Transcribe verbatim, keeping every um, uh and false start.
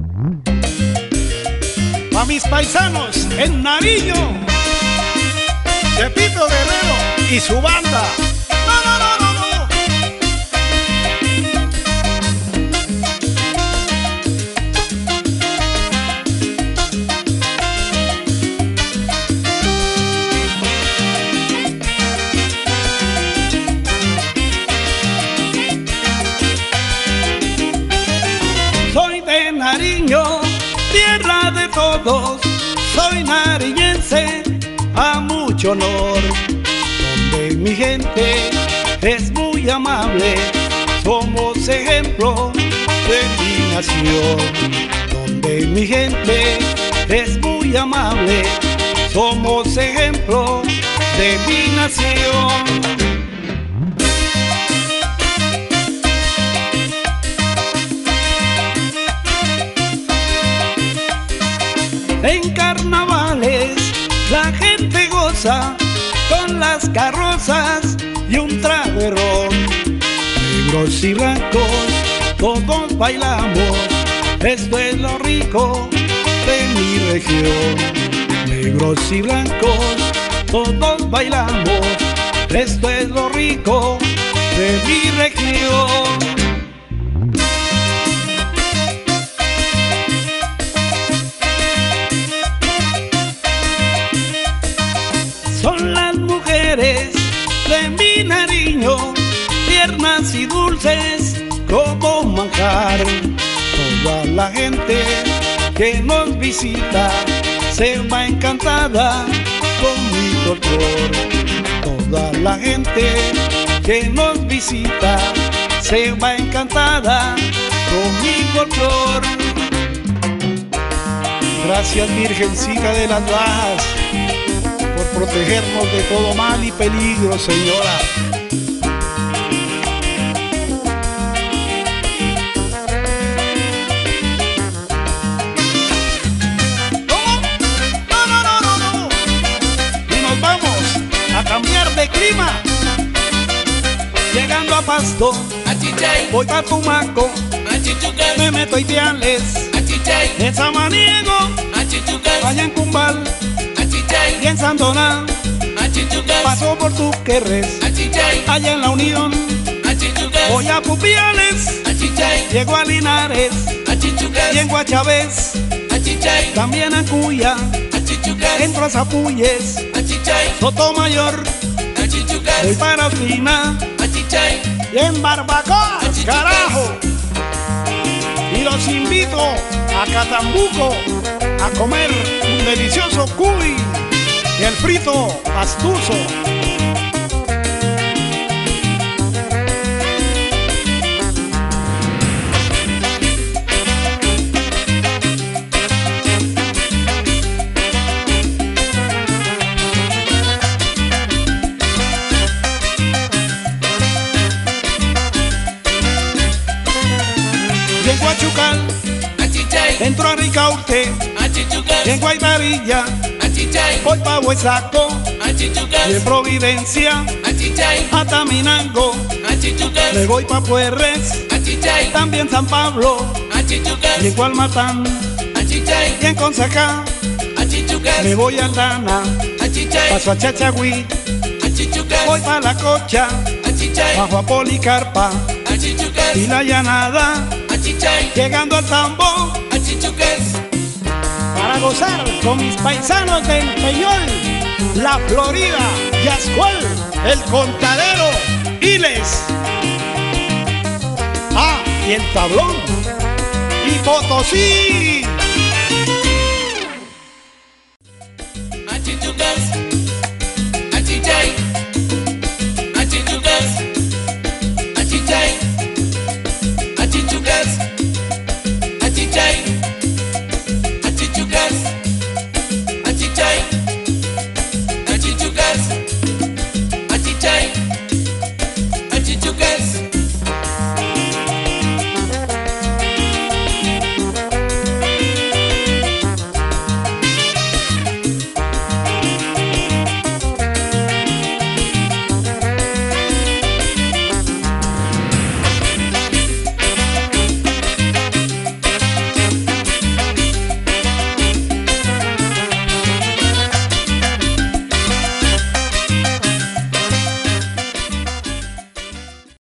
A mis paisanos en Nariño, Chepito Guerrero y su banda. No, no, no, no, no. Soy de Nariño, tierra de todos, soy nariñense a mucho honor, donde mi gente es muy amable, somos ejemplo de mi nación. Donde mi gente es muy amable, somos ejemplo de mi nación. En carnavales la gente goza con las carrozas y un trago de ron. Negros y blancos todos bailamos, esto es lo rico de mi región. Negros y blancos todos bailamos, esto es lo rico de mi región. Son las mujeres de mi Nariño, tiernas y dulces como manjar. Toda la gente que nos visita se va encantada con mi folclor. Toda la gente que nos visita se va encantada con mi folclor. Gracias, Virgencita de las Bajas, por protegernos de todo mal y peligro, señora. ¿Cómo? No, no, no, no, no. Y nos vamos a cambiar de clima. Llegando a Pasto, voy pa' Tumaco, me meto a Ipiales, en Samaniego, allá en Cumbal, y en Sandoná, paso por Tuquerres, allá en La Unión, voy a Pupiales, llego a Linares, y en Guachavés, también a Cuya, entro a Zapuyes, Sotomayor, voy para Ospina, y en Barbacoa, carajo, y los invito a Catambuco a comer un delicioso cuy y el frito pastuso. Y en Huachucal, entro a Ricaurte, y en Guaymarilla, voy pa' Huesaco, y en Providencia, a Taminango, me voy pa' Puerres, también San Pablo, y en Gualmatán, y en Consacá, me voy a Aldana, paso a Chachagüí, voy pa' La Cocha, bajo a Policarpa, y la Llanada, llegando al Tambo, para gozar con mis paisanos del Peñol, La Florida, Yascual, El Contadero, Iles, ah, y el Tablón, y Potosí. Achichay,